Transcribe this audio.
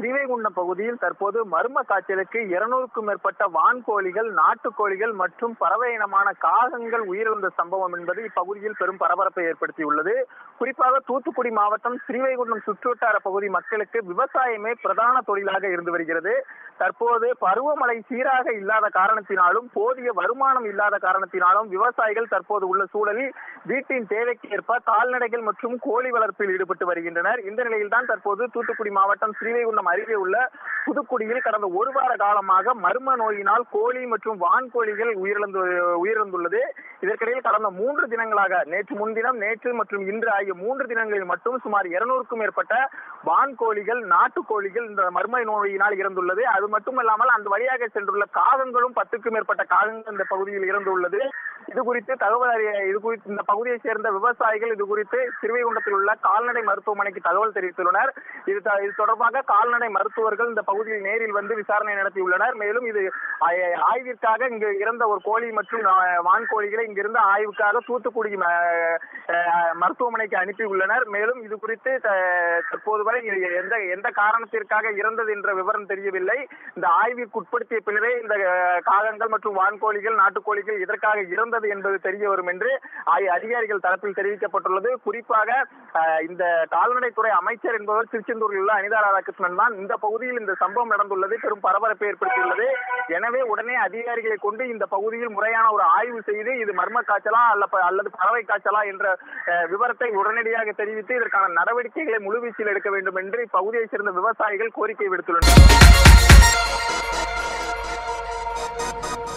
ஸ்ரீவைகுண்டம் பகுதியில் தற்போது மர்ம காய்ச்சலுக்கு 200க்கும் மேற்பட்ட வான்கோழிகள், நாட்டுக்கோழிகள் மற்றும் பறவை இனமான காகங்கள் உயிரிழந்த சம்பவம் என்பது இப்பகுதியில் பெரும் பரபரப்பை ஏற்படுத்தியுள்ளது. குறிப்பாக தூத்துக்குடி மாவட்டம் ஸ்ரீவைகுண்டம் சுற்றுவட்டார பகுதி மக்களுக்கு விவசாயமே பிரதான தொழிலாக இருந்து வருகிறது. தற்போது பருவமழை சீராக இல்லாத காரணத்தினாலும் போதிய வருமானம் இல்லாத காரணத்தினாலும் விவசாயிகள் தற்போது உள்ள சூழலில் வீட்டின் தேவைக்கு ஏற்ப கால்நடைகள் மற்றும் கோழி வளர்ப்பில் ஈடுபட்டு வருகின்றனர். இந்த நிலையில் தான் தற்போது தூத்துக்குடி மாவட்டம் ஸ்ரீவைகுண்டம் அருகே உள்ள புதுக்குடியில் கடந்த ஒரு வார காலமாக மர்ம நோயினால் கோழி மற்றும் வான்கோழிகள் உயிரிழந்துள்ளது. இதற்கிடையில் கடந்த 3 தினங்களாக நேற்று முன்தினம், நேற்று மற்றும் இன்று ஆகிய 3 தினங்களில் மட்டும் சுமார் 200க்கும் மேற்பட்ட வான்கோழிகள், நாட்டுக்கோழிகள் இந்த மர்ம நோயினால் இறந்துள்ளது. அது மட்டுமல்லாமல் அந்த வழியாக சென்றுள்ள காகங்களும் 10க்கும் மேற்பட்ட காகங்கள் இந்த பகுதியில் இறந்துள்ளது. இது குறித்து இந்த பகுதியை சேர்ந்த விவசாயிகள் இது குறித்து ஸ்ரீவைகுண்டத்தில் உள்ள கால்நடை மருத்துவமனைக்கு தகவல் தெரிவித்துள்ளனர். இது தொடர்பாக கால்நடை மருத்துவர்கள் இந்த பகுதியில் நேரில் வந்து விசாரணை நடத்தியுள்ளனர். மேலும் இது ஆய்விற்காக இங்கு இறந்த ஒரு கோழி மற்றும் வான்கோழிகளை இங்கிருந்து ஆய்வுக்காக தூத்துக்குடி மருத்துவமனைக்கு அனுப்பியுள்ளனர். மேலும் இது குறித்து தற்போது வரை எந்த காரணத்திற்காக இறந்தது என்ற விவரம் தெரியவில்லை. இந்த ஆய்விற்கு உட்படுத்திய பின்னரே இந்த காகங்கள் மற்றும் வான்கோழிகள், நாட்டுக்கோழிகள் எதற்காக இறந்தது என்பது தெரிய வரும் என்று அதிகாரிகள் தரப்பில் தெரிவிக்கப்பட்டுள்ளது. குறிப்பாக இந்த கால்நடைத்துறை அமைச்சர் என்பவர் திருச்செந்தூரில் உள்ள அனிதா ராதாகிருஷ்ணன் தான். இந்த பகுதியில் இந்த சம்பவம் நடந்துள்ளது பெரும் பரபரப்பை ஏற்படுத்தியுள்ளது. எனவே உடனே அதிகாரிகளை கொண்டு இந்த பகுதியில் முறையான ஒரு ஆய்வு செய்து இது மர்ம காய்ச்சலா அல்லது பறவை காய்ச்சலா என்ற விவரத்தை உடனடியாக தெரிவித்து இதற்கான நடவடிக்கைகளை முழுவீச்சில் எடுக்க வேண்டும் என்று இப்பகுதியை சேர்ந்த விவசாயிகள் கோரிக்கை விடுத்துள்ளனர்.